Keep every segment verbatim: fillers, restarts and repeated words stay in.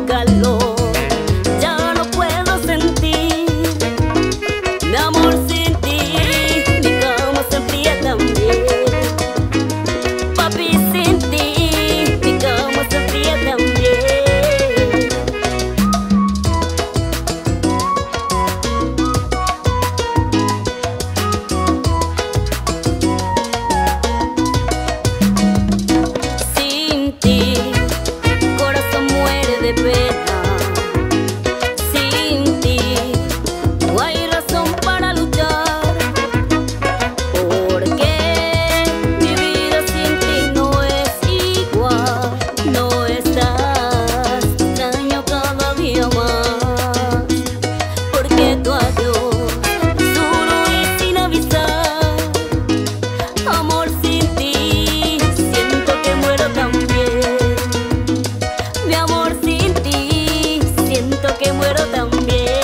calor. Ya no puedo sentir mi amor sin ti. Mi cama se enfría también, papi, sin ti. Mi cama se enfría también. Sin ti, corazón muere de pena. Sin ti, no hay razón para luchar. Porque mi vida sin ti no es igual. No estás, extraño cada día más. Porque tu adiós, duro y sin avisar. Amor, sin ti, siento que muero también. Mi amor, sin ti, siento que muero también.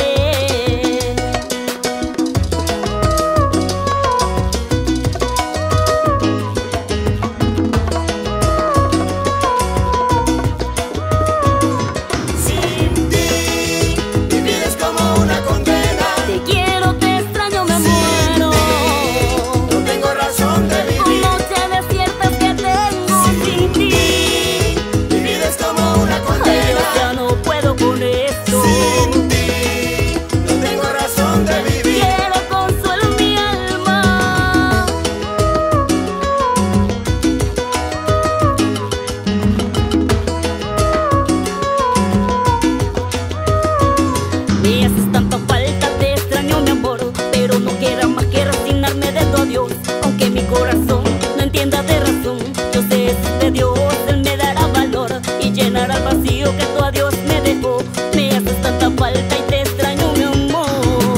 Sin ti, mi vida es como una condena. Te quiero, te extraño, me muero. No tengo razón de vivir. Noches desiertas que tengo sin ti. Mi vida es como una Ay, condena. ya no puedo con esto. Sin ti, no tengo razón de vivir. Quiero consuelo en mi alma. Me haces tanta falta, te extraño, mi amor, pero no quiero más que resignarme de tu adiós. Aunque mi corazón no entienda de razón, yo sé si de Dios Él me dará valor y llenará el vacío que tu adiós me dejó. Me haces tanta falta y te extraño, mi amor.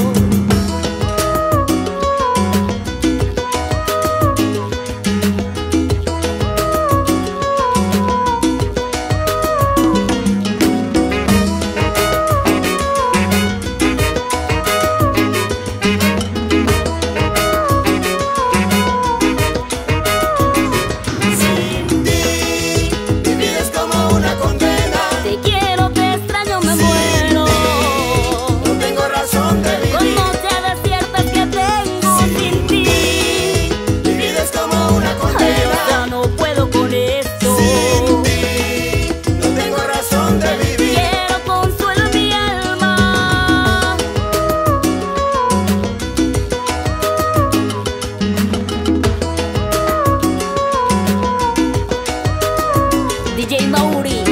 Sin ti, mi vida es como una condena. Te quiero, te extraño, me muero. No tengo razón de Con vivir. noches desiertas que tengo sin ti. Mi vida es como una Ay, condena. ya no puedo con esto. Sin ti, no tengo razón de vivir. Quiero consuelo en mi alma. D J Mauri.